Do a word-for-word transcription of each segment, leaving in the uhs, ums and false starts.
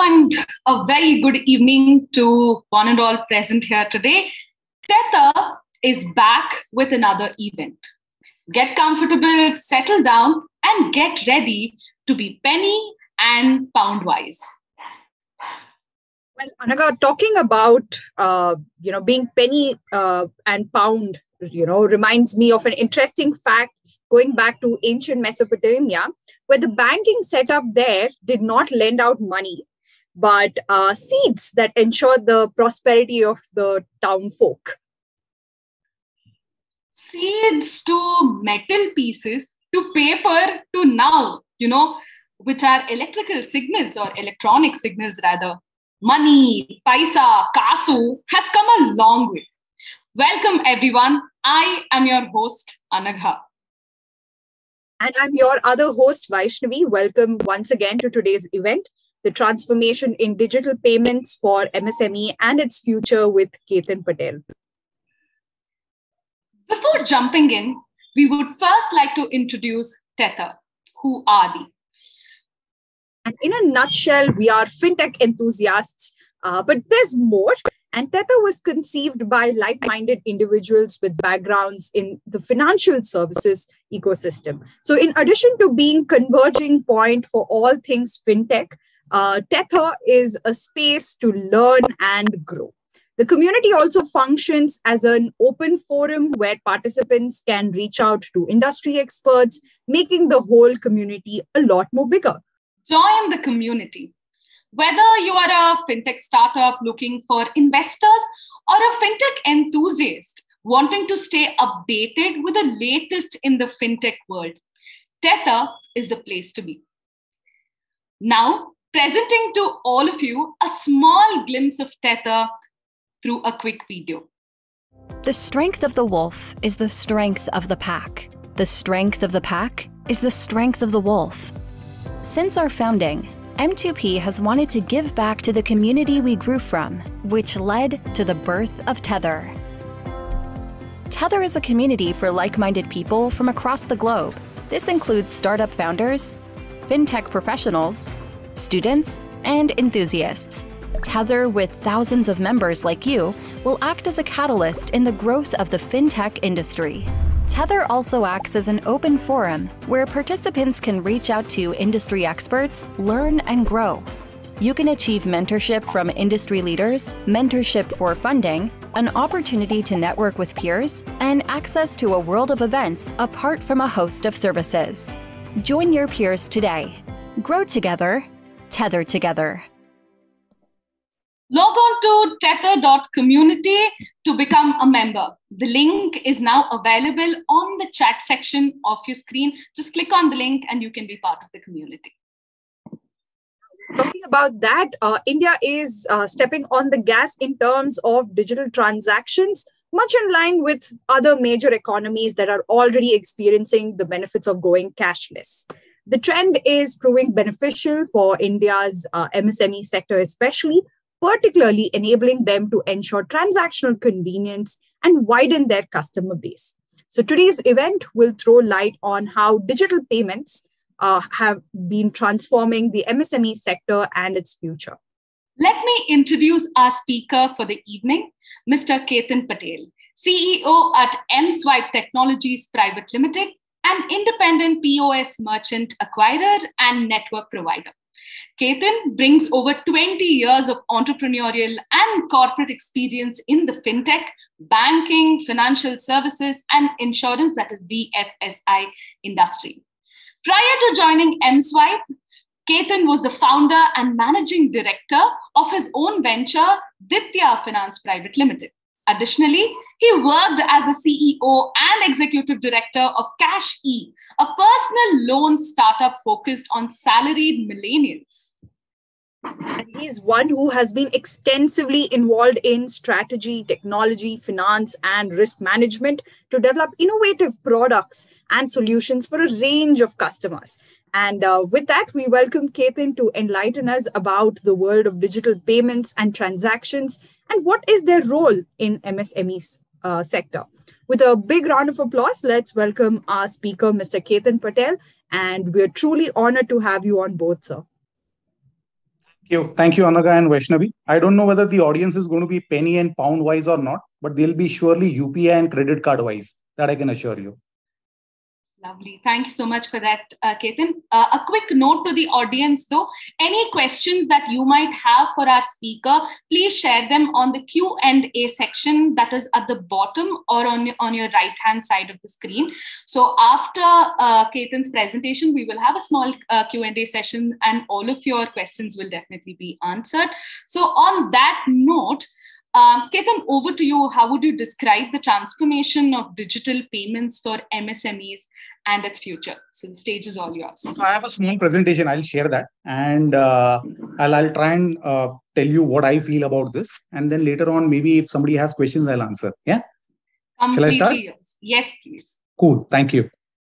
and a very good evening to one and all present here today. Tether is back with another event. Get comfortable, settle down, and get ready to be penny and pound wise. Well, Anaga, talking about uh, you know being penny uh, and pound, you know, reminds me of an interesting fact going back to ancient Mesopotamia, where the banking setup there did not lend out money, but uh, seeds that ensured the prosperity of the town folk. Seeds to metal pieces to paper to now, you know, which are electrical signals or electronic signals rather. Money, paisa, kasu has come a long way. Welcome everyone. I am your host, Anagha. And I'm your other host, Vaishnavi. Welcome once again to today's event, the transformation in digital payments for M S M E and its future with Ketan Patel. Before jumping in, we would first like to introduce Tether. Who are we? And in a nutshell, we are fintech enthusiasts, uh, but there's more. And Tether was conceived by like-minded individuals with backgrounds in the financial services ecosystem. So in addition to being converging point for all things fintech, uh, Tether is a space to learn and grow. The community also functions as an open forum where participants can reach out to industry experts, making the whole community a lot more bigger. Join the community. Whether you are a fintech startup looking for investors or a fintech enthusiast wanting to stay updated with the latest in the fintech world, Tether is the place to be. Now, presenting to all of you a small glimpse of Tether through a quick video. The strength of the wolf is the strength of the pack. The strength of the pack is the strength of the wolf. Since our founding, M two P has wanted to give back to the community we grew from, which led to the birth of Tether. Tether is a community for like-minded people from across the globe. This includes startup founders, fintech professionals, students, and enthusiasts. Tether, with thousands of members like you, will act as a catalyst in the growth of the fintech industry. Tether also acts as an open forum where participants can reach out to industry experts, learn and grow. You can achieve mentorship from industry leaders, mentorship for funding, an opportunity to network with peers, and access to a world of events apart from a host of services. Join your peers today. Grow together, tether together. Log on to tether dot community to become a member. The link is now available on the chat section of your screen. Just click on the link and you can be part of the community. Talking about that, uh, India is uh, stepping on the gas in terms of digital transactions, much in line with other major economies that are already experiencing the benefits of going cashless. The trend is proving beneficial for India's uh, M S M E sector especially, particularly enabling them to ensure transactional convenience and widen their customer base. So today's event will throw light on how digital payments uh, have been transforming the M S M E sector and its future. Let me introduce our speaker for the evening, Mister Ketan Patel, C E O at Mswipe Technologies Pvt Limited, an independent P O S merchant acquirer and network provider. Ketan brings over twenty years of entrepreneurial and corporate experience in the fintech, banking, financial services, and insurance, that is B F S I industry. Prior to joining Mswipe, Ketan was the founder and managing director of his own venture, Ditya Finance Pvt Limited. Additionally, he worked as a C E O and executive director of Cash E, a personal loan startup focused on salaried millennials. And he's one who has been extensively involved in strategy, technology, finance, and risk management to develop innovative products and solutions for a range of customers. And uh, with that, we welcome Ketan to enlighten us about the world of digital payments and transactions and what is their role in M S M E uh, sector. With a big round of applause, let's welcome our speaker, Mister Ketan Patel. And we're truly honored to have you on board, sir. Thank you. Thank you, Anaga and Vaishnavi. I don't know whether the audience is going to be penny and pound wise or not, but they'll be surely U P I and credit card wise. That I can assure you. Lovely. Thank you so much for that, uh, Ketan. Uh, a quick note to the audience, though. Any questions that you might have for our speaker, please share them on the Q and A section that is at the bottom or on, on your right-hand side of the screen. So after uh, Ketan's presentation, we will have a small uh, Q and A session and all of your questions will definitely be answered. So on that note, Um, Ketan, over to you. How would you describe the transformation of digital payments for M S M Es and its future? So the stage is all yours. So I have a small presentation. I'll share that, and uh, I'll I'll try and uh, tell you what I feel about this, and then later on, maybe if somebody has questions, I'll answer. Yeah. Completely Shall I start? yours. Yes, please. Cool. Thank you.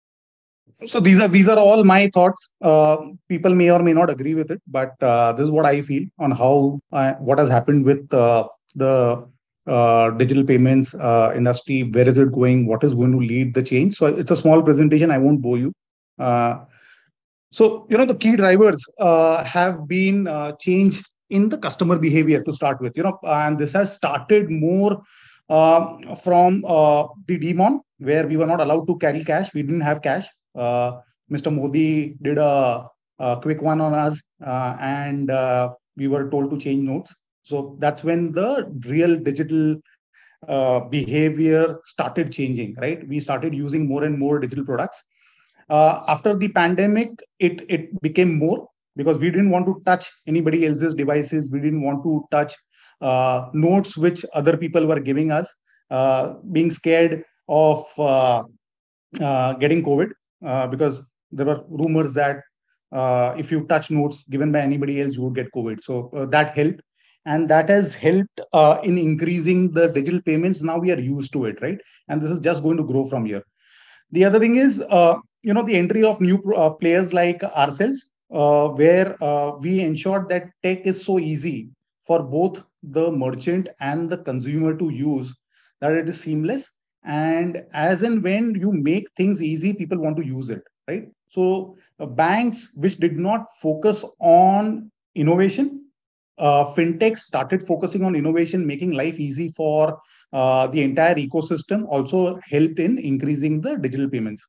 So these are these are all my thoughts. Uh, people may or may not agree with it, but uh, this is what I feel on how I, what has happened with uh, the uh, digital payments uh, industry. Where is it going? What is going to lead the change? So it's a small presentation. I won't bore you. Uh, so you know the key drivers uh, have been uh, change in the customer behavior to start with. You know, and this has started more uh, from uh, the demon where we were not allowed to carry cash. We didn't have cash. Uh, Mister Modi did a, a quick one on us, uh, and uh, we were told to change notes. So that's when the real digital uh, behavior started changing, right? We started using more and more digital products. Uh, after the pandemic, it, it became more because we didn't want to touch anybody else's devices. We didn't want to touch uh, notes which other people were giving us, uh, being scared of uh, uh, getting COVID. Uh, because there were rumors that uh, if you touch notes given by anybody else, you would get COVID. So uh, that helped. And that has helped uh, in increasing the digital payments. Now we are used to it, right? And this is just going to grow from here. The other thing is, uh, you know, the entry of new uh, players like ourselves, uh, where uh, we ensured that tech is so easy for both the merchant and the consumer to use that it is seamless. And as and when you make things easy, people want to use it, right? So uh, banks which did not focus on innovation, uh, fintech started focusing on innovation, making life easy for uh, the entire ecosystem, also helped in increasing the digital payments.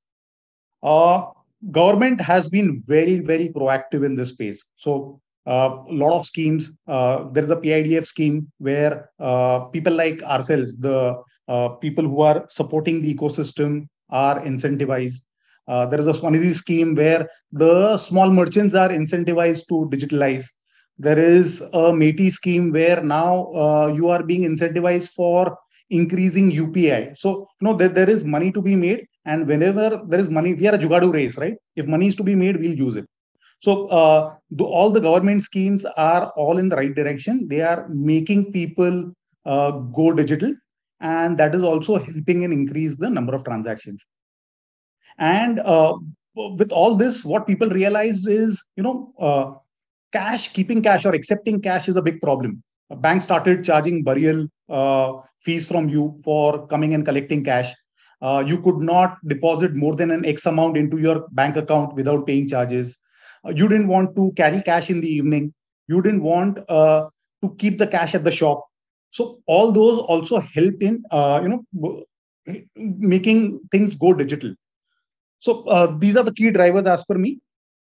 Uh, Government has been very, very proactive in this space. So uh, a lot of schemes. Uh, there is a P I D F scheme where uh, people like ourselves, the uh, people who are supporting the ecosystem, are incentivized. Uh, there is a Swanidhi scheme where the small merchants are incentivized to digitalize. There is a METI scheme where now uh, you are being incentivized for increasing U P I. So, you know, there, there is money to be made. And whenever there is money, we are a Jugadu race, right? If money is to be made, we'll use it. So uh, the, all the government schemes are all in the right direction. They are making people uh, go digital. And that is also helping in increase the number of transactions. And uh, with all this, what people realize is, you know, uh, cash, keeping cash or accepting cash is a big problem. A bank started charging burial uh, fees from you for coming and collecting cash. Uh, you could not deposit more than an X amount into your bank account without paying charges. Uh, you didn't want to carry cash in the evening. You didn't want uh, to keep the cash at the shop. So all those also helped in, uh, you know, making things go digital. So uh, these are the key drivers as per me.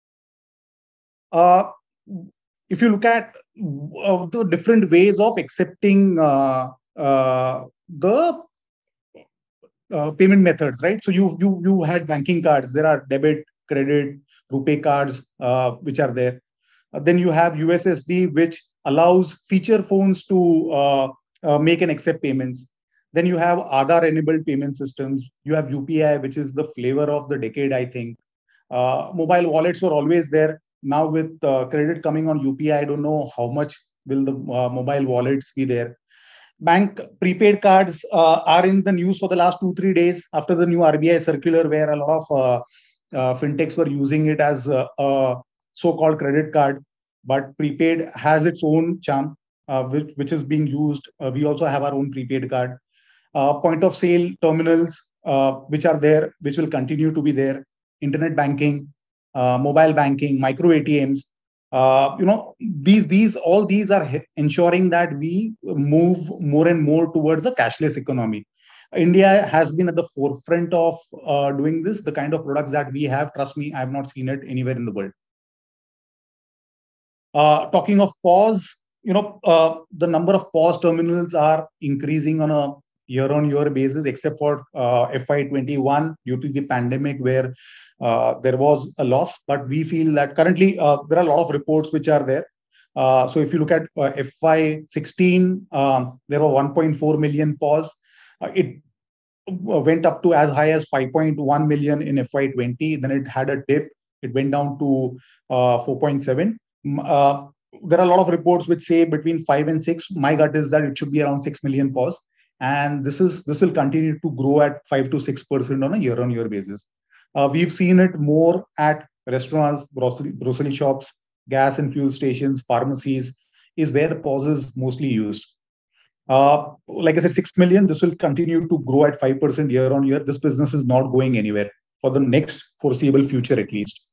Uh, if you look at uh, the different ways of accepting uh, uh, the uh, payment methods, right? So you you you had banking cards. There are debit, credit, RuPay cards, uh, which are there. Uh, then you have U S S D, which allows feature phones to uh, uh, make and accept payments. Then you have Aadhaar-enabled payment systems. You have U P I, which is the flavor of the decade, I think. Uh, mobile wallets were always there. Now with uh, credit coming on U P I, I don't know how much will the uh, mobile wallets be there. Bank prepaid cards uh, are in the news for the last two, three days after the new R B I circular, where a lot of uh, uh, fintechs were using it as a, a so-called credit card. But prepaid has its own charm, uh, which, which is being used. Uh, we also have our own prepaid card. Uh, point of sale terminals, uh, which are there, which will continue to be there. Internet banking, uh, mobile banking, micro A T Ms. Uh, you know, these these all these are ensuring that we move more and more towards a cashless economy. India has been at the forefront of uh, doing this. The kind of products that we have, trust me, I have not seen it anywhere in the world. Uh, talking of P O S, you know, uh, the number of P O S terminals are increasing on a year-on-year basis, except for uh, F Y twenty-one due to the pandemic, where uh, there was a loss. But we feel that currently uh, there are a lot of reports which are there. Uh, so if you look at uh, F Y sixteen, um, there were one point four million P O S. Uh, it went up to as high as five point one million in F Y twenty. Then it had a dip. It went down to uh, four point seven. Uh, there are a lot of reports which say between five and six. My gut is that it should be around six million P O S, and this is this will continue to grow at five to six percent on a year-on-year basis. Uh, we've seen it more at restaurants, grocery, grocery shops, gas and fuel stations, pharmacies, is where P O S is mostly used. Uh, like I said, six million. This will continue to grow at five percent year-on-year. This business is not going anywhere for the next foreseeable future, at least.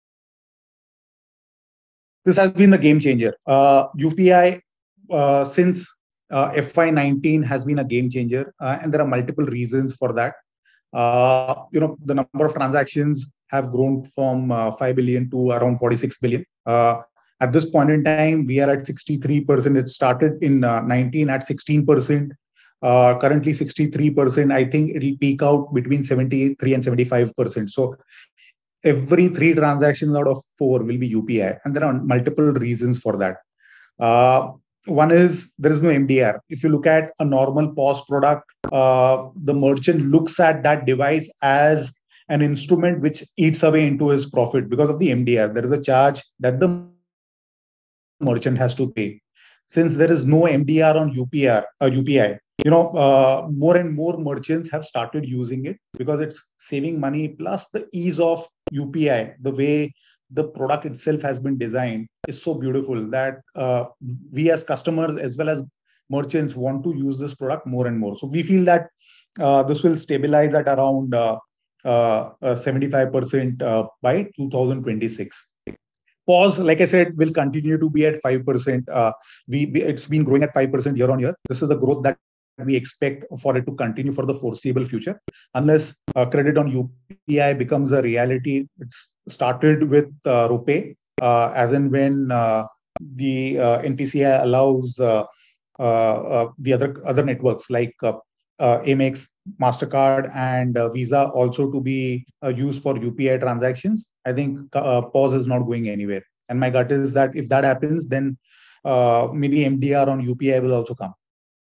This has been the game changer. Uh, U P I uh, since uh, F Y nineteen has been a game changer, uh, and there are multiple reasons for that. Uh, you know, the number of transactions have grown from uh, five billion to around forty-six billion. Uh, at this point in time, we are at sixty-three percent. It started in uh, nineteen at sixteen percent. Uh, currently sixty-three percent. I think it will peak out between seventy-three and seventy-five percent. So every three transactions out of four will be U P I. And there are multiple reasons for that. Uh, one is there is no M D R. If you look at a normal P O S product, uh, the merchant looks at that device as an instrument which eats away into his profit because of the M D R. There is a charge that the merchant has to pay. Since there is no M D R on U P R, uh, U P I, you know, uh, more and more merchants have started using it because it's saving money, plus the ease of U P I, the way the product itself has been designed is so beautiful that uh, we as customers as well as merchants want to use this product more and more. So we feel that uh, this will stabilize at around uh, uh, uh, seventy-five percent uh, by two thousand twenty-six. P O S, like I said, will continue to be at five percent. Uh, we, we It's been growing at five percent year on year. This is the growth that we expect for it to continue for the foreseeable future, unless uh, credit on U P I becomes a reality. It's started with uh, RuPay, uh, as and when uh, the uh, N P C I allows uh, uh, uh, the other other networks like uh, uh, Amex, MasterCard, and uh, Visa also to be uh, used for U P I transactions. I think uh, P O S is not going anywhere. And my gut is that if that happens, then uh, maybe M D R on U P I will also come.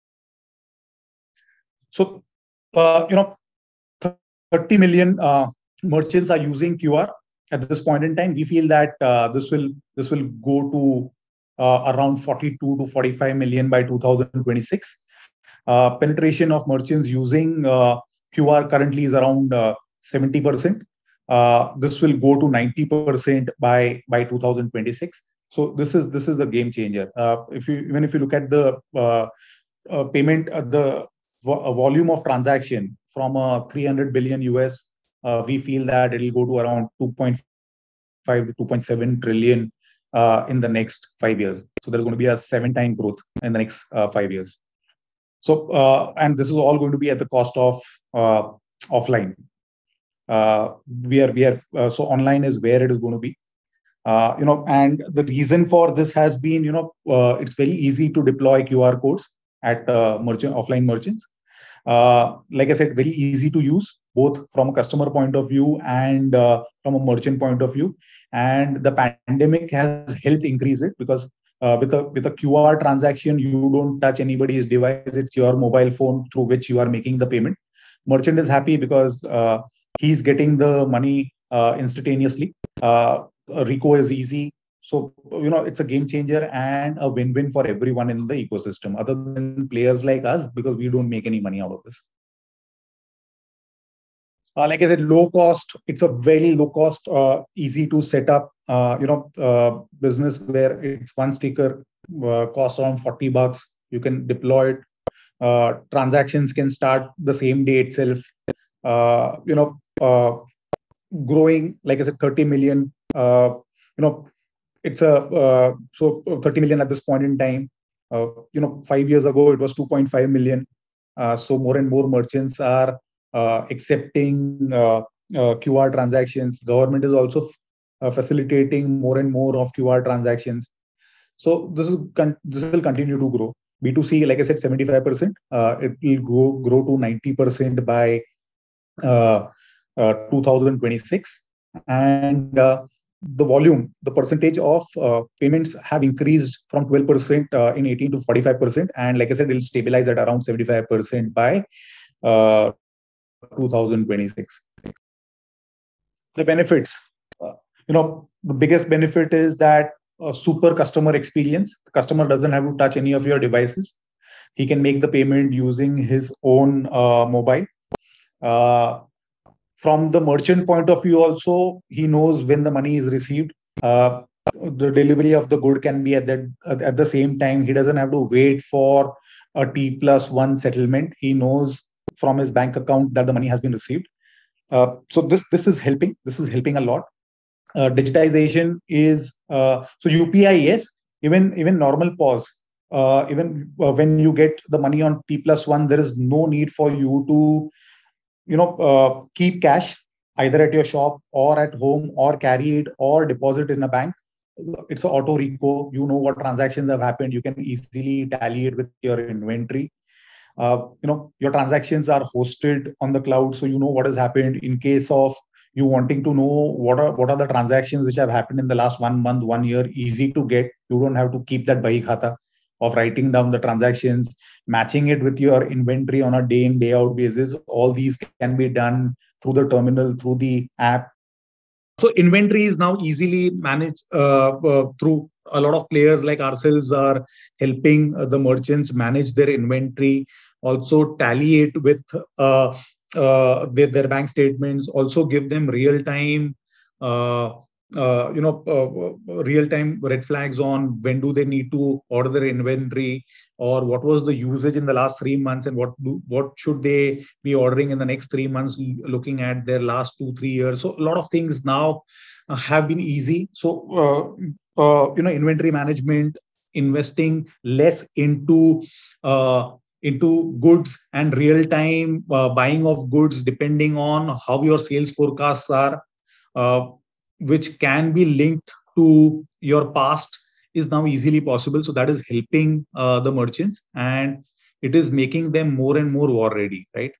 So, uh, you know, thirty million uh, merchants are using Q R at this point in time. We feel that uh, this will this will go to uh, around forty-two to forty-five million by two thousand twenty-six. Uh, penetration of merchants using uh, Q R currently is around uh, seventy percent. Uh, this will go to ninety percent by by two thousand twenty-six. So this is this is the game changer. Uh, if you even if you look at the uh, uh, payment, uh, the vo- volume of transaction from a three hundred billion U S, uh, we feel that it will go to around two point five to two point seven trillion uh, in the next five years. So there's going to be a seven-time growth in the next uh, five years. So uh, and this is all going to be at the cost of uh, offline. Uh, we are we are uh, so online is where it is going to be. Uh, you know, and the reason for this has been, you know, uh, it's very easy to deploy Q R codes at uh, merchant offline merchants. Uh, like I said, very easy to use, both from a customer point of view and uh, from a merchant point of view. And the pandemic has helped increase it because uh, with a with a Q R transaction, you don't touch anybody's device. It's your mobile phone through which you are making the payment. Merchant is happy because uh, he's getting the money uh, instantaneously. Uh, Rico is easy. So, you know, it's a game changer and a win-win for everyone in the ecosystem, other than players like us, because we don't make any money out of this. Uh, like I said, low cost. It's a very low cost, uh, easy to set up, uh, you know, uh, business where it's one sticker, uh, costs around forty bucks. You can deploy it. Uh, transactions can start the same day itself. Uh, you know, uh, growing, like I said, thirty million, uh, you know, it's a uh, so thirty million at this point in time. Uh, you know, five years ago it was two point five million. Uh, so more and more merchants are uh, accepting uh, uh, Q R transactions. Government is also uh, facilitating more and more of Q R transactions. So this is con- this will continue to grow. B two C, like I said, seventy-five percent. Uh, it will grow grow to ninety percent by uh, uh, two thousand twenty-six, and uh, the volume, the percentage of uh, payments have increased from twelve percent uh, in eighteen to forty-five percent, and like I said, it'll stabilize at around seventy-five percent by uh, two thousand twenty-six. The benefits, uh, you know, the biggest benefit is that uh, super customer experience. The customer doesn't have to touch any of your devices. He can make the payment using his own uh, mobile. Uh, from the merchant point of view also, he knows when the money is received. Uh, the delivery of the good can be at that at the same time. He doesn't have to wait for a T plus one settlement. He knows from his bank account that the money has been received. Uh, so this this is helping. This is helping a lot. Uh, digitization is uh, so U P I. Yes, even even normal P O S. Uh, even uh, when you get the money on T plus one, there is no need for you to you know uh, keep cash either at your shop or at home, or carry it or deposit in a bank. It's an auto reco. You know what transactions have happened. You can easily tally it with your inventory. Uh, you know your transactions are hosted on the cloud, so you know what has happened. In case of you wanting to know what are what are the transactions which have happened in the last one month, one year, easy to get. You don't have to keep that bahi khata of writing down the transactions, matching it with your inventory on a day in, day out basis. All these can be done through the terminal, through the app. So inventory is now easily managed uh, uh, through a lot of players like ourselves are helping uh, the merchants manage their inventory, also tally it with uh, uh, with their bank statements, also give them real time uh, uh, you know, uh, real-time red flags on when do they need to order their inventory, or what was the usage in the last three months, and what do, what should they be ordering in the next three months, looking at their last two, three years. So a lot of things now uh, have been easy. So, uh, uh, you know, inventory management, investing less into uh, into goods and real-time uh, buying of goods, depending on how your sales forecasts are, uh, which can be linked to your past, is now easily possible. So that is helping uh, the merchants, and it is making them more and more war ready, right?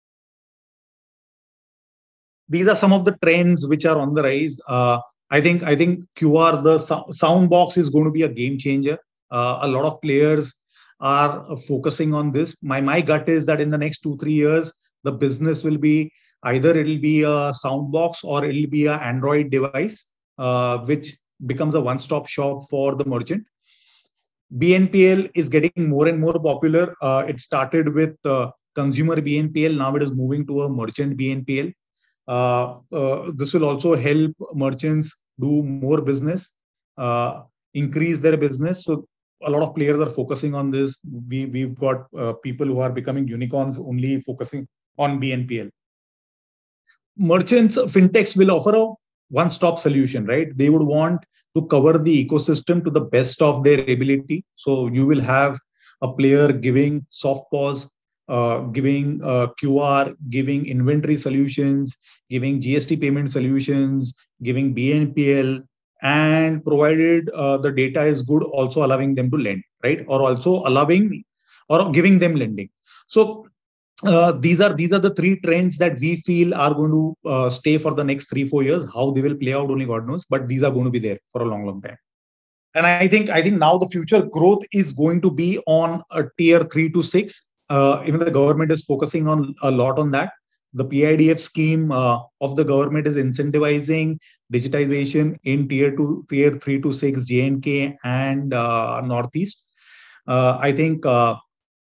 These are some of the trends which are on the rise. Uh, I think I think Q R, the so- sound box, is going to be a game changer. Uh, a lot of players are uh, focusing on this. My my gut is that in the next two three years, the business will be either it'll be a sound box or it'll be an Android device, uh, which becomes a one-stop shop for the merchant. B N P L is getting more and more popular. Uh, it started with uh, consumer B N P L. Now it is moving to a merchant B N P L. Uh, uh, this will also help merchants do more business, uh, increase their business. So a lot of players are focusing on this. We, we've got uh, people who are becoming unicorns only focusing on B N P L. Merchants, fintechs will offer a one-stop solution, right? They would want to cover the ecosystem to the best of their ability. So you will have a player giving soft pause, uh, giving uh, Q R, giving inventory solutions, giving G S T payment solutions, giving B N P L, and provided uh, the data is good, also allowing them to lend, right? Or also allowing or giving them lending. So uh, these are these are the three trends that we feel are going to uh, stay for the next three four years. How they will play out, only God knows. But these are going to be there for a long long time. And I think I think now the future growth is going to be on a tier three to six. Uh, even the government is focusing on a lot on that. The P I D F scheme uh, of the government is incentivizing digitization in tier two, tier three to six, J and K and uh, Northeast. Uh, I think uh,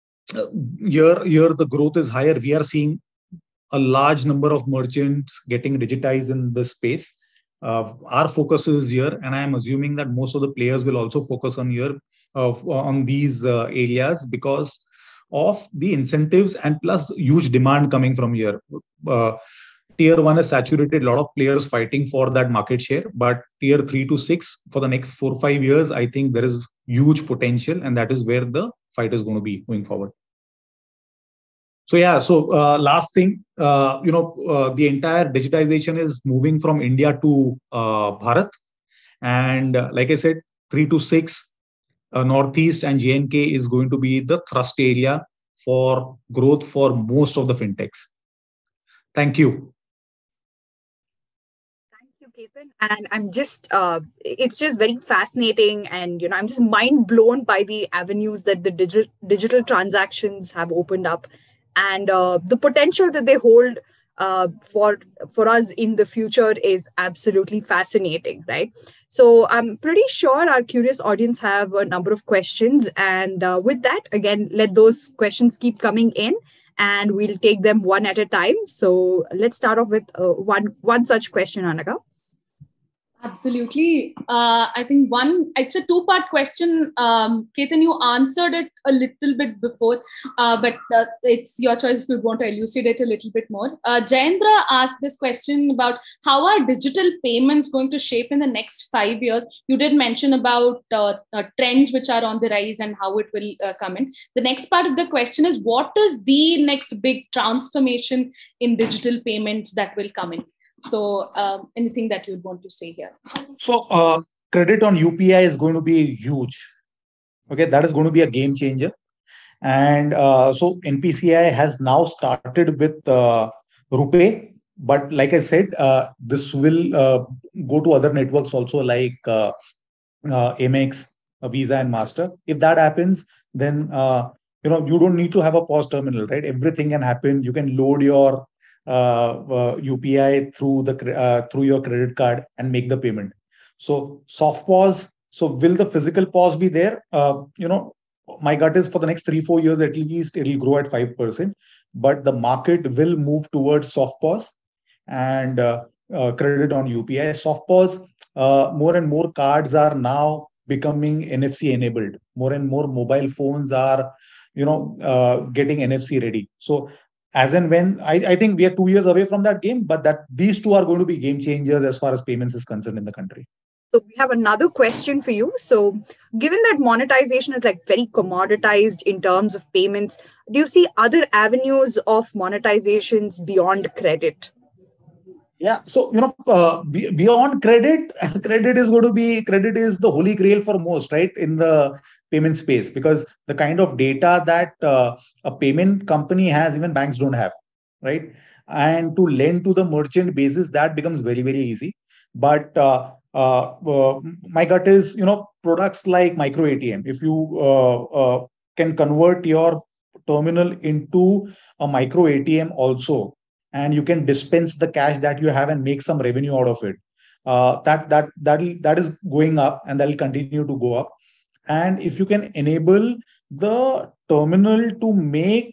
here here the growth is higher. We are seeing a large number of merchants getting digitized in this space. Uh, our focus is here, and I am assuming that most of the players will also focus on here uh, on these uh, areas because of the incentives and plus huge demand coming from here. Uh, tier one is saturated, a lot of players fighting for that market share. But tier three to six for the next four, five years, I think there is huge potential, and that is where the fight is going to be going forward. So yeah, so uh, last thing, uh, you know, uh, the entire digitization is moving from India to uh, Bharat. And uh, like I said, three to six, uh, Northeast and J and K is going to be the thrust area for growth for most of the fintechs. Thank you. Thank you, Ketan. And I'm just, uh, it's just very fascinating. And, you know, I'm just mind blown by the avenues that the digital digital transactions have opened up, and uh, the potential that they hold uh, for for us in the future is absolutely fascinating, right? So I'm pretty sure our curious audience have a number of questions, and uh, with that, again, let those questions keep coming in, and we'll take them one at a time. So let's start off with uh, one one such question, Anaka. Absolutely. Uh, I think one, it's a two-part question. Um, Ketan, you answered it a little bit before, uh, but uh, it's your choice if you want to elucidate a little bit more. Uh, Jayendra asked this question about how are digital payments going to shape in the next five years? You did mention about uh, uh, trends which are on the rise and how it will uh, come in. The next part of the question is, what is the next big transformation in digital payments that will come in? So uh, anything that you'd want to say here? So uh, credit on U P I is going to be huge. Okay, that is going to be a game changer. And uh, so N P C I has now started with uh, RuPay. But like I said, uh, this will uh, go to other networks also, like uh, uh, Amex, uh, Visa and Master. If that happens, then uh, you know you don't need to have a POS terminal, right? Everything can happen. You can load your Uh, uh, U P I through the uh, through your credit card and make the payment. So soft POS. So will the physical POS be there? Uh, you know, my gut is for the next three four years at least it will grow at five percent. But the market will move towards soft POS and uh, uh, credit on U P I. Soft POS. Uh, more and more cards are now becoming N F C enabled. More and more mobile phones are, you know, uh, getting N F C ready. So as and when, I, I think we are two years away from that game, but that these two are going to be game changers as far as payments is concerned in the country. So we have another question for you. So given that monetization is like very commoditized in terms of payments, do you see other avenues of monetizations beyond credit? Yeah. So, you know, uh, be, beyond credit, credit is going to be, credit is the holy grail for most, right? In the payment space, because the kind of data that uh, a payment company has, even banks don't have, right? And to lend to the merchant basis, that becomes very, very easy. But uh, uh, uh, my gut is, you know, products like micro A T M, if you uh, uh, can convert your terminal into a micro A T M also, and you can dispense the cash that you have and make some revenue out of it. Uh, that that that that is going up, and that will continue to go up. And if you can enable the terminal to make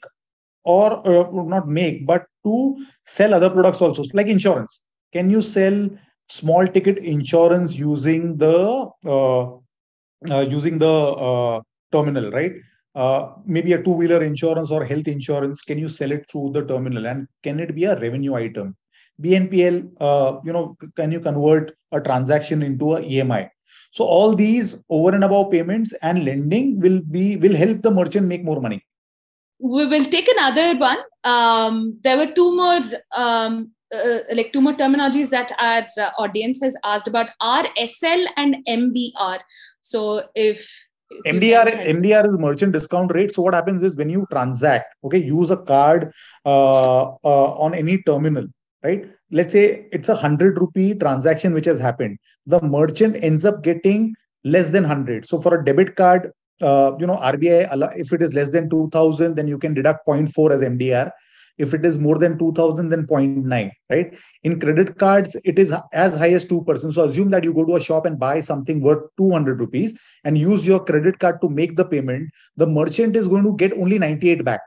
or uh, not make, but to sell other products also, like insurance. Can you sell small ticket insurance using the uh, uh, using the uh, terminal, right? Uh, maybe a two-wheeler insurance or health insurance. Can you sell it through the terminal, and can it be a revenue item? B N P L, uh, you know, can you convert a transaction into a E M I? So all these over and above payments and lending will be will help the merchant make more money. We will take another one. Um, there were two more, um, uh, like two more terminologies that our uh, audience has asked about: R S L and M B R. So if, if M D R, M D R is merchant discount rate. So what happens is when you transact, okay, use a card uh, uh, on any terminal, right? Let's say it's a hundred rupee transaction which has happened. The merchant ends up getting less than hundred. So for a debit card, uh, you know, R B I, if it is less than two thousand, then you can deduct zero point four as M D R. If it is more than two thousand, then zero point nine, right? In credit cards, it is as high as two percent. So assume that you go to a shop and buy something worth two hundred rupees and use your credit card to make the payment. The merchant is going to get only ninety-eight back.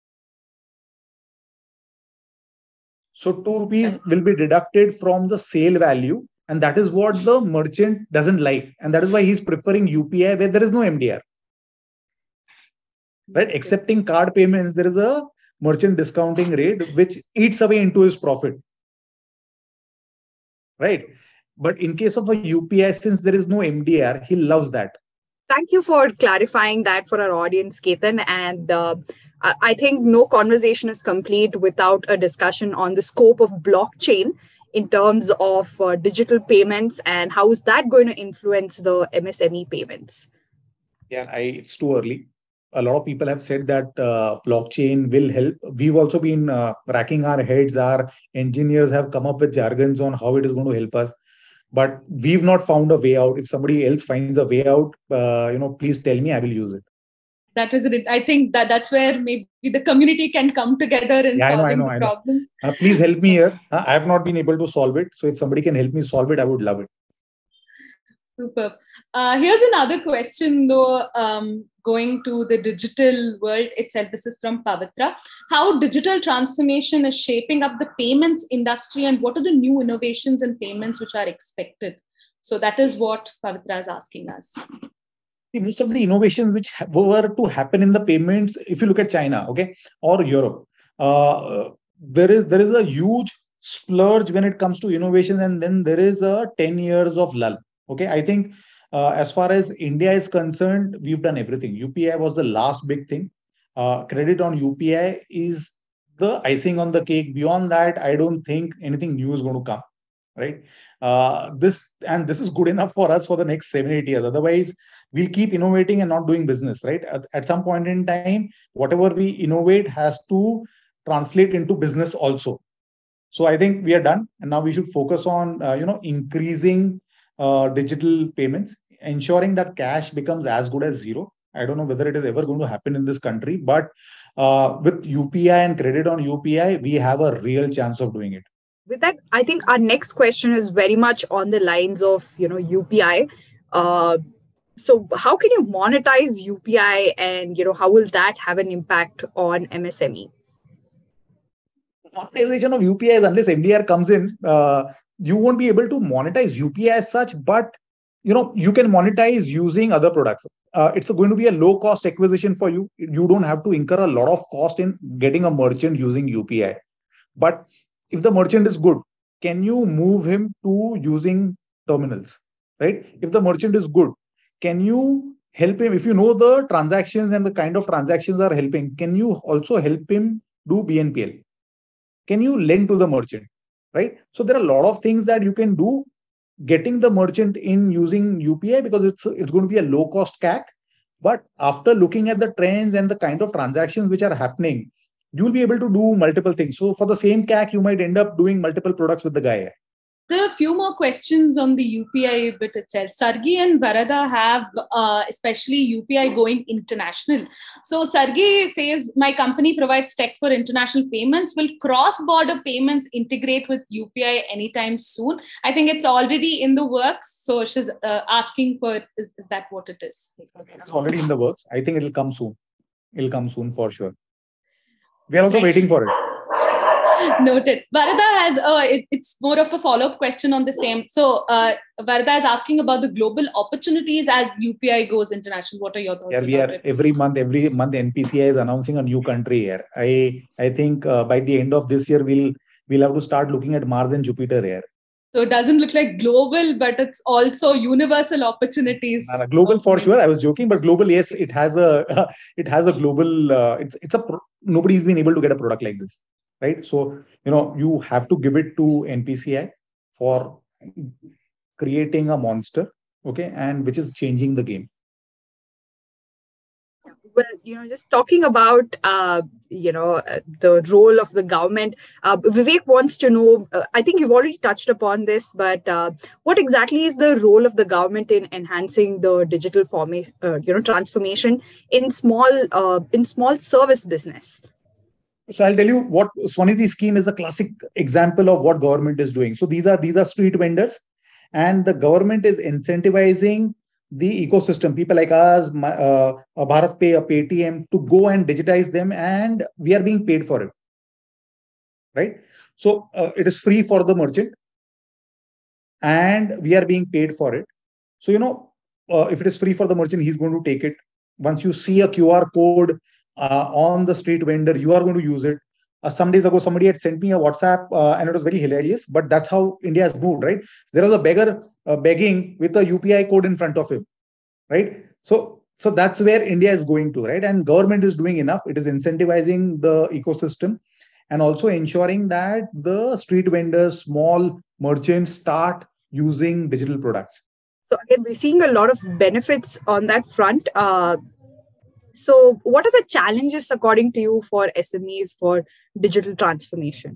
So two rupees will be deducted from the sale value. And that is what the merchant doesn't like. And that is why he's preferring U P I where there is no M D R. Right? Accepting card payments, there is a merchant discounting rate which eats away into his profit. right? But in case of a U P I, since there is no M D R, he loves that. Thank you for clarifying that for our audience, Ketan. And uh, I think no conversation is complete without a discussion on the scope of blockchain in terms of uh, digital payments and how is that going to influence the M S M E payments. Yeah, I, it's too early. A lot of people have said that uh, blockchain will help. We've also been uh, racking our heads. Our engineers have come up with jargons on how it is going to help us. But we've not found a way out. If somebody else finds a way out, uh, you know, please tell me, I will use it. That is it. I think that that's where maybe the community can come together in yeah, solving I know, the I know, problem. I know. Uh, please help me here. Uh, I have not been able to solve it. So if somebody can help me solve it, I would love it. Superb. Uh, here's another question, though, um, going to the digital world itself. This is from Pavitra. How digital transformation is shaping up the payments industry, and what are the new innovations in payments which are expected? So that is what Pavitra is asking us. Most of the innovations which were to happen in the payments, if you look at China, okay, or Europe, uh, there is there is a huge splurge when it comes to innovations, and then there is a ten years of lull. Okay, I think uh, as far as India is concerned, we've done everything. U P I was the last big thing. Uh, credit on U P I is the icing on the cake. Beyond that, I don't think anything new is going to come. Right? Uh, this and this is good enough for us for the next seven, eight years. Otherwise, we'll keep innovating and not doing business. Right? At, at some point in time, whatever we innovate has to translate into business also. So I think we are done, and now we should focus on uh, you know increasing uh, digital payments, ensuring that cash becomes as good as zero. I don't know whether it is ever going to happen in this country, but uh, with U P I and credit on U P I, we have a real chance of doing it. With that, I think our next question is very much on the lines of you know U P I. Uh, so how can you monetize U P I, and you know how will that have an impact on M S M E? Monetization of U P I is, unless M D R comes in, uh, you won't be able to monetize U P I as such, but you know you can monetize using other products. Uh, it's going to be a low cost acquisition for you. You don't have to incur a lot of cost in getting a merchant using U P I. But if the merchant is good, can you move him to using terminals, right? If the merchant is good, can you help him? If you know the transactions and the kind of transactions are helping, can you also help him do B N P L? Can you lend to the merchant, right? So there are a lot of things that you can do getting the merchant in using U P I, because it's, it's going to be a low cost C A C. But after looking at the trends and the kind of transactions which are happening, you'll be able to do multiple things. So for the same C A C, you might end up doing multiple products with the guy. There are a few more questions on the U P I bit itself. Sargi and Varada have uh, especially U P I going international. So Sargi says, my company provides tech for international payments. Will cross-border payments integrate with U P I anytime soon? I think it's already in the works. So she's uh, asking for, is, is that what it is? It's already in the works. I think it'll come soon. It'll come soon for sure. We are also right. waiting for it. Noted. Varada has, uh, it, it's more of a follow-up question on the same. So uh, Varada is asking about the global opportunities as U P I goes international. What are your thoughts? Yeah, we about are it? every month, every month N P C I is announcing a new country here. I, I think uh, by the end of this year, we'll, we'll have to start looking at Mars and Jupiter here. So it doesn't look like global, but it's also universal opportunities. Uh, global for sure. I was joking, but global, yes, it has a, uh, it has a global, uh, it's, it's a, pro- nobody's been able to get a product like this. Right. So, you know, you have to give it to N P C I for creating a monster, okay, and which is changing the game. Well, you know, just talking about, uh, you know, uh, the role of the government, uh, Vivek wants to know, uh, I think you've already touched upon this, but uh, what exactly is the role of the government in enhancing the digital forma- uh, you know, transformation in small, uh, in small service business? So I'll tell you what Swanidhi scheme is a classic example of what government is doing. So these are these are street vendors, and the government is incentivizing the ecosystem, people like us, uh, Bharat Pay, a Paytm, to go and digitize them, and we are being paid for it. Right? So uh, it is free for the merchant, and we are being paid for it. So you know, uh, if it is free for the merchant, he's going to take it. Once you see a Q R code Uh, on the street vendor, you are going to use it. Uh, some days ago, somebody had sent me a WhatsApp, uh, and it was very hilarious. But that's how India has moved, right? There was a beggar uh, begging with a U P I code in front of him, right? So, so that's where India is going to, right? And government is doing enough. It is incentivizing the ecosystem and also ensuring that the street vendors, small merchants start using digital products. So again, we're seeing a lot of benefits on that front. Uh, so what are the challenges, according to you, for S M Es for digital transformation?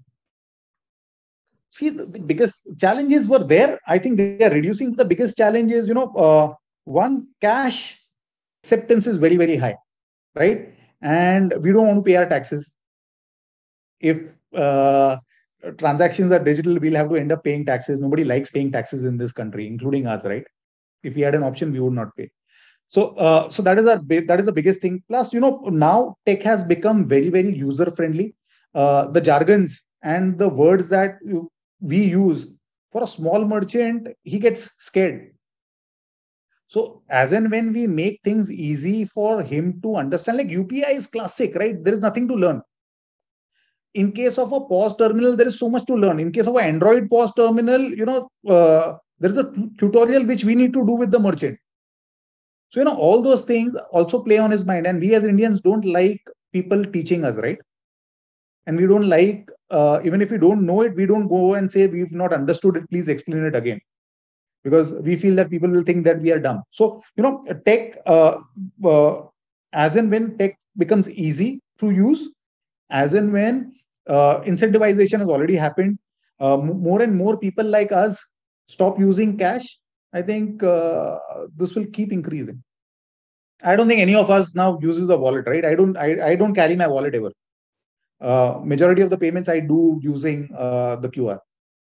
See, the, the biggest challenges were there. I think they are reducing. The biggest challenge is, you know, uh, one, cash acceptance is very, very high, right? And we don't want to pay our taxes. If uh, transactions are digital, we'll have to end up paying taxes. Nobody likes paying taxes in this country, including us, right? If we had an option, we would not pay. So, uh, so that is our that is the biggest thing. Plus, you know, now tech has become very, very user friendly. Uh, the jargons and the words that we use, for a small merchant, he gets scared. So, as and when we make things easy for him to understand, like U P I is classic, right? There is nothing to learn. In case of a P O S terminal, there is so much to learn. In case of an Android P O S terminal, you know, uh, there is a t- tutorial which we need to do with the merchant. So, you know, all those things also play on his mind. And we as Indians don't like people teaching us, right? And we don't like, uh, even if we don't know it, we don't go and say, we've not understood it, please explain it again. Because we feel that people will think that we are dumb. So, you know, tech, uh, uh, as and when tech becomes easy to use, as and when uh, incentivization has already happened, uh, more and more people like us stop using cash, I think uh, this will keep increasing. I don't think any of us now uses a wallet, right? I don't. I, I don't carry my wallet ever. Uh, majority of the payments I do using uh, the Q R.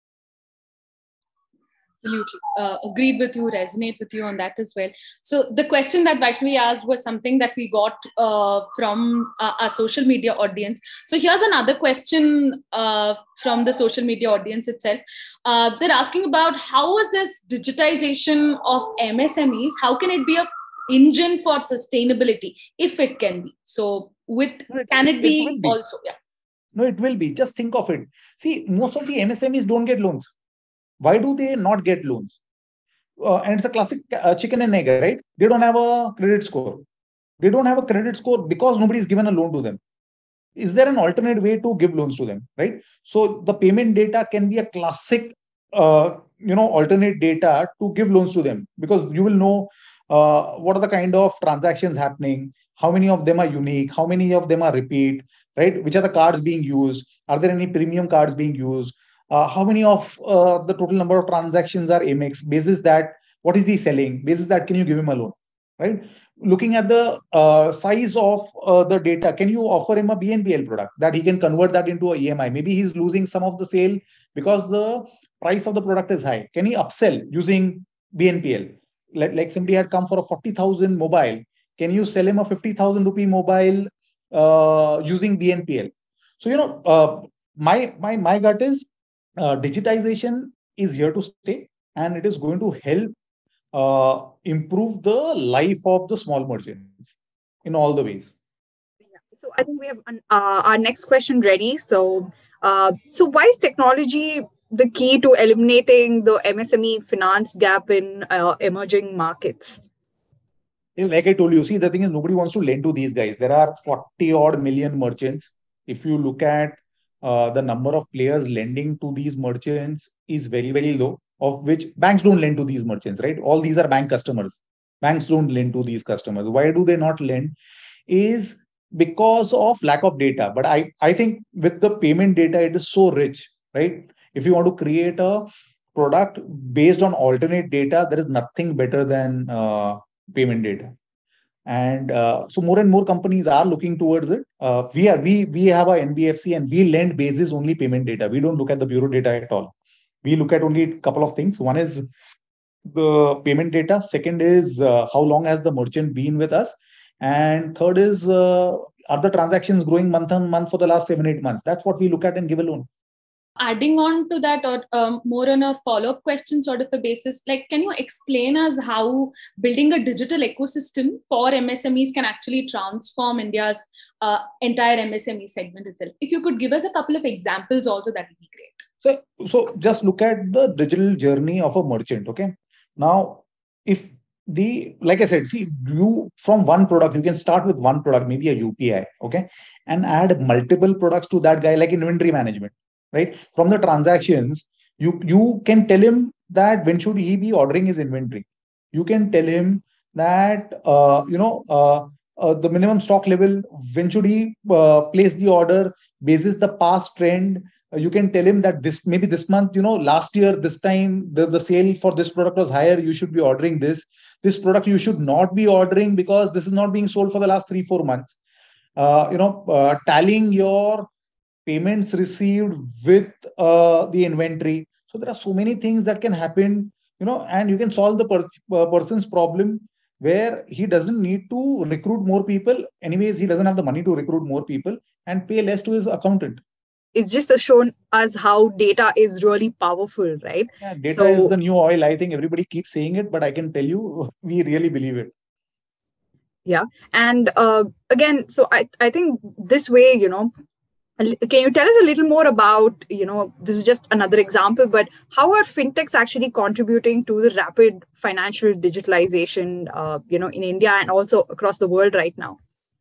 Absolutely. Uh, agreed with you, resonate with you on that as well. So the question that Vaishnavi asked was something that we got uh, from uh, our social media audience. So here's another question uh, from the social media audience itself. Uh, they're asking about how is this digitization of M S M Es, how can it be a engine for sustainability, if it can be? So with, No, it, can it, it be, will be also? Yeah. No, it will be. Just think of it. See, most of the M S M Es don't get loans. Why do they not get loans? Uh, and it's a classic uh, chicken and egg, right? They don't have a credit score. They don't have a credit score because nobody's given a loan to them. Is there an alternate way to give loans to them, right? So the payment data can be a classic, uh, you know, alternate data to give loans to them, because you will know uh, what are the kind of transactions happening, how many of them are unique, how many of them are repeat, right? Which are the cards being used? Are there any premium cards being used? Uh, how many of uh, the total number of transactions are Amex? Basis that, what is he selling? Basis that, can you give him a loan, right? Looking at the uh, size of uh, the data, can you offer him a B N P L product that he can convert that into a E M I? Maybe he's losing some of the sale because the price of the product is high. Can he upsell using B N P L? Like, like somebody had come for a forty thousand mobile. Can you sell him a fifty thousand rupee mobile uh, using B N P L? So, you know, uh, my, my, my gut is uh, digitization is here to stay, and it is going to help uh, improve the life of the small merchants in all the ways. Yeah. So I think we have an, uh, our next question ready. So, uh, so why is technology the key to eliminating the M S M E finance gap in uh, emerging markets? Like I told you, see, the thing is, nobody wants to lend to these guys. There are forty odd million merchants. If you look at uh, the number of players lending to these merchants is very, very low, of which banks don't lend to these merchants, right? All these are bank customers. Banks don't lend to these customers. Why do they not lend? Is because of lack of data. But I, I think with the payment data, it is so rich, right? If you want to create a product based on alternate data, there is nothing better than uh, payment data. And uh, so more and more companies are looking towards it. Uh, we are we we have a N B F C, and we lend basis only payment data. We don't look at the bureau data at all. We look at only a couple of things. One is the payment data. Second is uh, how long has the merchant been with us, and third is uh, are the transactions growing month on month for the last seven eight months. That's what we look at and give a loan. Adding on to that, or um, more on a follow-up question sort of a basis, like, can you explain us how building a digital ecosystem for M S M Es can actually transform India's uh, entire M S M E segment itself? If you could give us a couple of examples also, that would be great. So, so just look at the digital journey of a merchant, okay? Now, if the, like I said, see, you from one product, you can start with one product, maybe a U P I, okay? And add multiple products to that guy, like inventory management, right? From the transactions, you, you can tell him that when should he be ordering his inventory. You can tell him that, uh, you know, uh, uh, the minimum stock level, when should he uh, place the order, basis the past trend. Uh, you can tell him that this, maybe this month, you know, last year, this time, the, the sale for this product was higher. You should be ordering this. This product you should not be ordering because this is not being sold for the last three, four months. Uh, you know, uh, tallying your payments received with uh, the inventory. So there are so many things that can happen, you know, and you can solve the per uh, person's problem where he doesn't need to recruit more people. Anyways, he doesn't have the money to recruit more people and pay less to his accountant. It's just shown us how data is really powerful, right? Yeah, data so, is the new oil. I think everybody keeps saying it, but I can tell you, we really believe it. Yeah. And uh, again, so I, I think this way, you know, can you tell us a little more about, you know, this is just another example, but how are fintechs actually contributing to the rapid financial digitalization, uh, you know, in India and also across the world right now?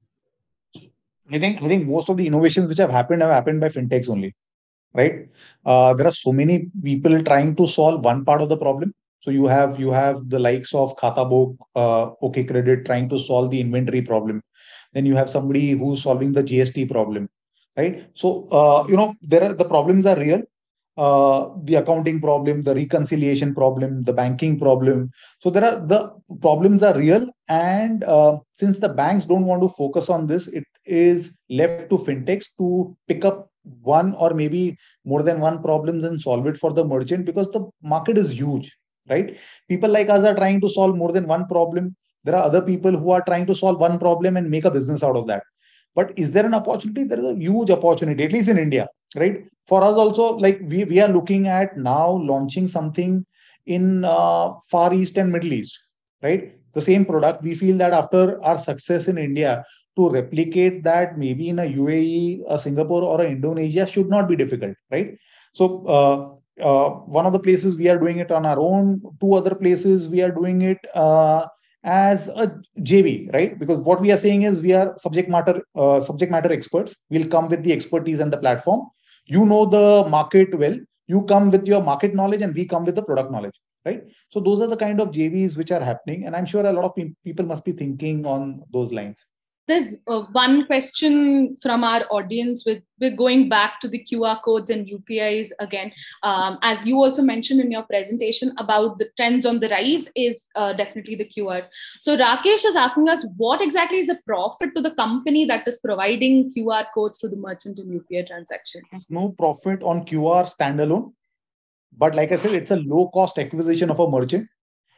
I think, I think most of the innovations which have happened have happened by fintechs only, right? Uh, there are so many people trying to solve one part of the problem. So you have you have the likes of Khatabok, uh, OK Credit trying to solve the inventory problem. Then you have somebody who's solving the G S T problem, right? So uh, you know there are the problems are real. Uh, the accounting problem, the reconciliation problem, the banking problem. So there are the problems are real, and uh, since the banks don't want to focus on this, it is left to fintechs to pick up one or maybe more than one problems and solve it for the merchant because the market is huge, right? People like us are trying to solve more than one problem. There are other people who are trying to solve one problem and make a business out of that. But is there an opportunity? There is a huge opportunity, at least in India, right? For us also, like we, we are looking at now launching something in uh, Far East and Middle East, right? The same product. We feel that after our success in India, to replicate that maybe in a U A E, a Singapore, or a Indonesia should not be difficult, right? So uh, uh, one of the places we are doing it on our own. Two other places we are doing it uh, as a J V, right? Because what we are saying is we are subject matter uh, subject matter experts. We'll come with the expertise and the platform. You know the market well. You come with your market knowledge, and we come with the product knowledge, right? So those are the kind of J Vs which are happening, and I'm sure a lot of pe people must be thinking on those lines. There's uh, one question from our audience. With we're going back to the Q R codes and U P Is again. Um, as you also mentioned in your presentation about the trends on the rise is uh, definitely the Q Rs. So Rakesh is asking us, what exactly is the profit to the company that is providing Q R codes to the merchant in U P I transactions? There's no profit on Q R standalone, but like I said, it's a low cost acquisition of a merchant.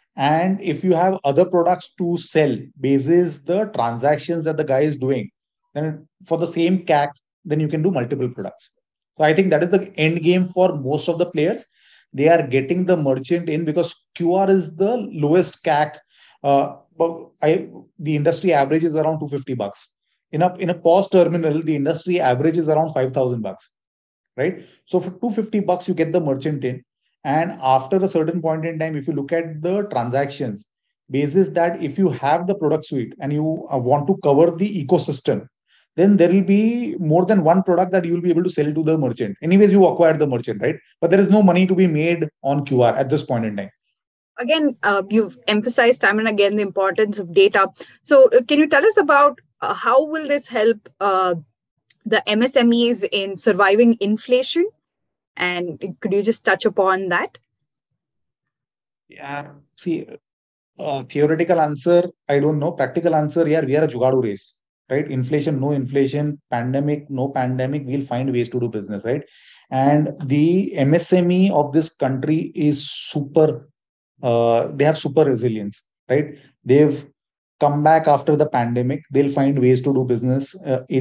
And if you have other products to sell basis the transactions that the guy is doing, then for the same C A C, then you can do multiple products. So I think that is the end game for most of the players. They are getting the merchant in because Q R is the lowest C A C. Uh, but I, the industry average is around two hundred fifty bucks. In a, in a P O S terminal, the industry average is around five thousand bucks, right? So for two hundred fifty bucks, you get the merchant in. And after a certain point in time, if you look at the transactions, basis that if you have the product suite and you want to cover the ecosystem, then there will be more than one product that you will be able to sell to the merchant. Anyways, you acquired the merchant, right? But there is no money to be made on Q R at this point in time. Again, uh, you've emphasized time and again the importance of data. So uh, can you tell us about uh, how will this help uh, the M S M Es in surviving inflation? And could you just touch upon that? Yeah, see, uh, theoretical answer, I don't know. Practical answer, yeah, we are a jugadu race, right? Inflation, no inflation, pandemic, no pandemic, we'll find ways to do business, right? And the M S M E of this country is super, uh, they have super resilience, right? They've come back after the pandemic. They'll find ways to do business uh, in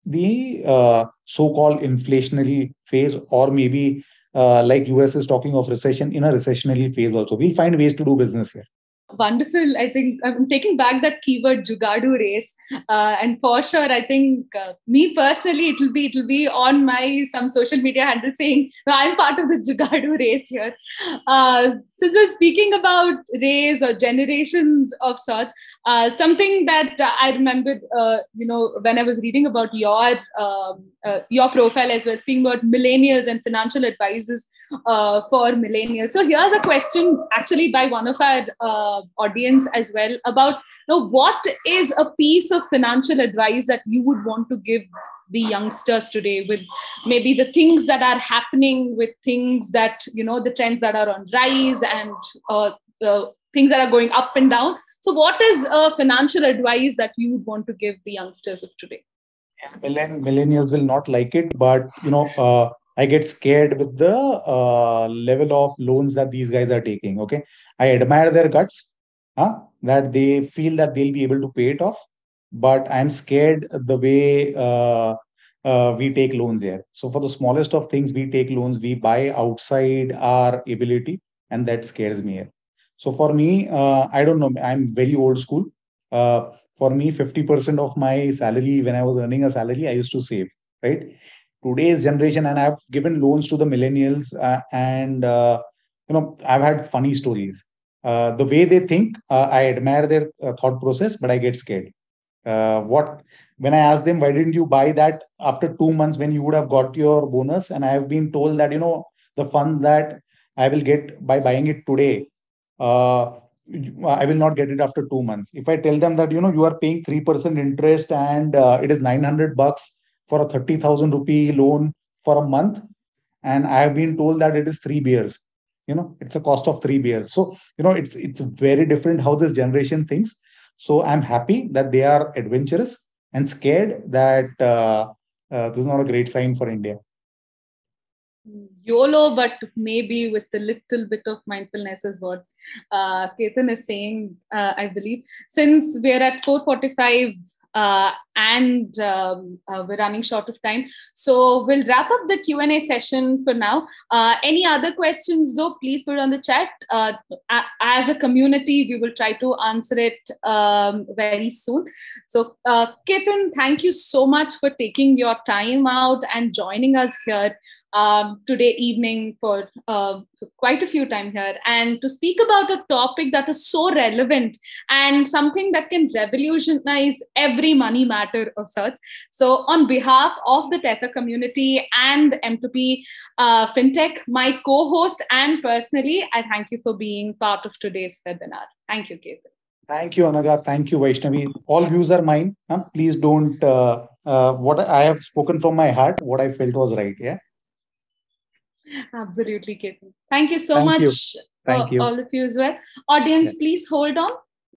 the uh, so-called inflationary phase, or maybe uh, like U S is talking of recession, in a recessionary phase also. We'll find ways to do business here. Wonderful. I think I'm taking back that keyword jugadu race, uh, and for sure, I think uh, me personally, it'll be it'll be on my some social media handle saying no, I'm part of the jugadu race here. Uh, since we're speaking about race or generations of sorts, uh, something that uh, I remembered, uh, you know, when I was reading about your um, uh, your profile as well, speaking about millennials and financial advices uh, for millennials. So here's a question actually by one of our uh, audience as well about, you know, what is a piece of financial advice that you would want to give the youngsters today, with maybe the things that are happening, with things that, you know, the trends that are on rise, and uh, uh, things that are going up and down. So what is a financial advice that you would want to give the youngsters of today? Millenn- millennials will not like it, but you know, uh, I get scared with the uh, level of loans that these guys are taking. Okay, I admire their guts, huh? That they feel that they'll be able to pay it off, but I'm scared the way uh, uh, we take loans here. So for the smallest of things, we take loans, we buy outside our ability, and that scares me here. So for me, uh, I don't know. I'm very old school. Uh, for me, fifty percent of my salary, when I was earning a salary, I used to save, right? Today's generation, and I've given loans to the millennials, uh, and uh, you know, I've had funny stories. Uh, the way they think, uh, I admire their uh, thought process, but I get scared. Uh, what When I ask them, why didn't you buy that after two months when you would have got your bonus? And I have been told that, you know, the fund that I will get by buying it today, uh, I will not get it after two months. If I tell them that, you know, you are paying three percent interest and uh, it is nine hundred bucks for a thirty thousand rupee loan for a month, and I have been told that it is three beers, you know, it's a cost of three beers. So, you know, it's, it's very different how this generation thinks. So I'm happy that they are adventurous, and scared that uh, uh, this is not a great sign for India. YOLO, but maybe with a little bit of mindfulness is what uh, Ketan is saying, uh, I believe. Since we're at four forty-five uh, and um, uh, we're running short of time, so we'll wrap up the Q and A session for now. Uh, any other questions though, please put it on the chat. Uh, as a community, we will try to answer it um, very soon. So uh, Ketan, thank you so much for taking your time out and joining us here Um, today evening for, uh, for quite a few time here, and to speak about a topic that is so relevant and something that can revolutionize every money matter of sorts. So on behalf of the Tether community and M two P uh, Fintech, my co-host and personally, I thank you for being part of today's webinar. Thank you, Ketan. Thank you, Anaga. Thank you, Vaishnavi. All views are mine. Huh? Please don't, uh, uh, what I have spoken from my heart, what I felt was right. Yeah. Absolutely, Ketan. Thank you so Thank much you. Thank for you. all of you as well. Audience, Yeah. please hold on.